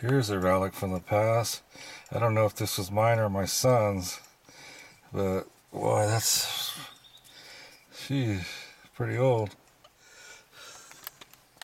Here's a relic from the past. I don't know if this was mine or my son's, but boy, she's pretty old.